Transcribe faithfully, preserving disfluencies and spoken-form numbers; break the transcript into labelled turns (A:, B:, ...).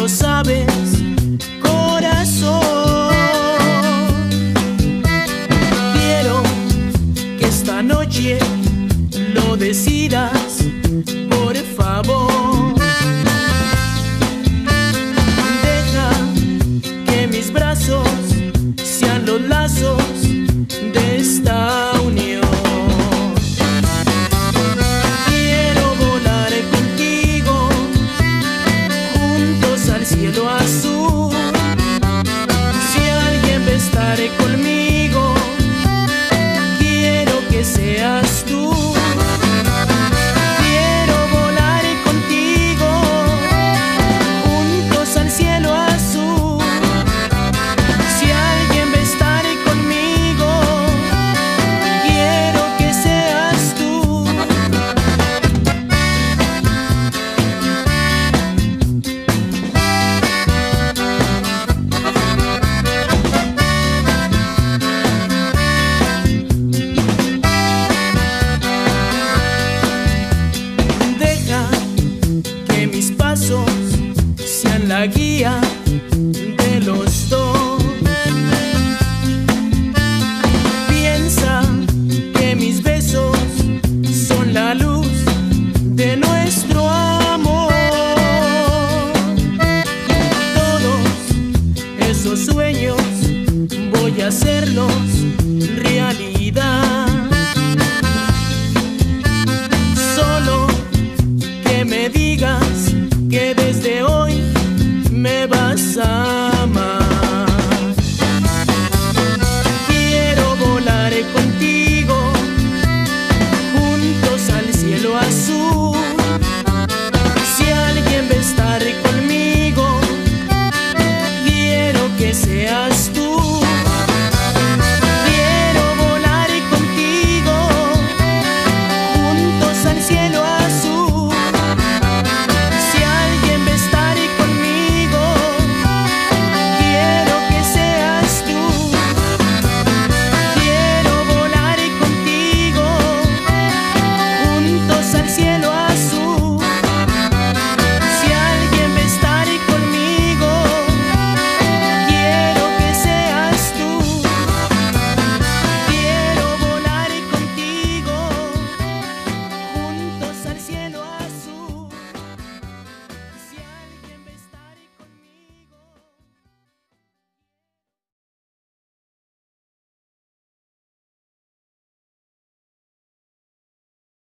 A: lo sabes, corazón. Quiero que esta noche lo decidas, por favor. Deja que mis brazos sean los lazos de esta unión. Quiero volar contigo juntos al cielo azul. Si alguien va a estar conmigo, quiero que seas tú. Quiero volar contigo juntos al cielo azul. Si alguien va a estar conmigo, quiero que seas tú. Deja que mis pasos sean la guía de los dos. Piensa que mis besos son la luz de nuestro amor. Todos esos sueños voy a hacerlos realidad. Solo que me digas que desde hoy me vas a